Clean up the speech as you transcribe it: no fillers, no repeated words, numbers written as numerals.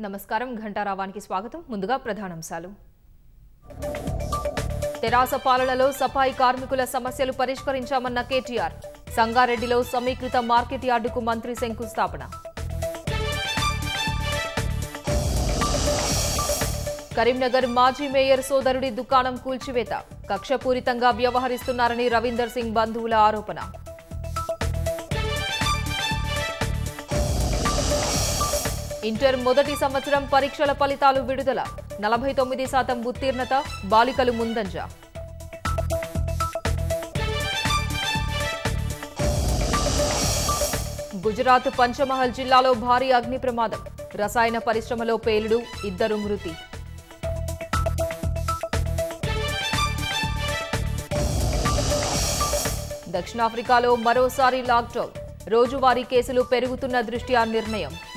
నమస్కారం ఘంటారావానికి స్వాగతం ముందుగా ప్రధానాంశాలు తెరాస పాలనలో సఫాయి కార్మికుల సమస్యలు పరిష్కరించామన్న కేటీఆర్ సంగారెడ్డిలో సమీకృత మార్కెట్ యార్డుకు మంత్రి శంకుస్థాపన కరీంనగర్ మాజీ మేయర్ సోదరుడి దుకాణం కూల్చివేత కక్షపూరితంగా వ్యవహరిస్తున్నారని రవీందర్ సింగ్ బంధువుల ఆరోపణ ఇంటర్ మొదటి సంవత్సరం పరీక్షల ఫలితాలు విడుదల 49% ఉత్తీర్ణత బాలికలు ముందంజ గుజరాత్ పంచమహల్ జిల్లాలో భారీ అగ్ని ప్రమాదం రసాయన పరిశ్రమలో పేలుడు 2 మృతి దక్షిణాఫ్రికాలో మరోసారి లాక్డౌన్ రోజువారీ కేసులు పెరుగుతున్న దృష్ట్యా నిర్ణయం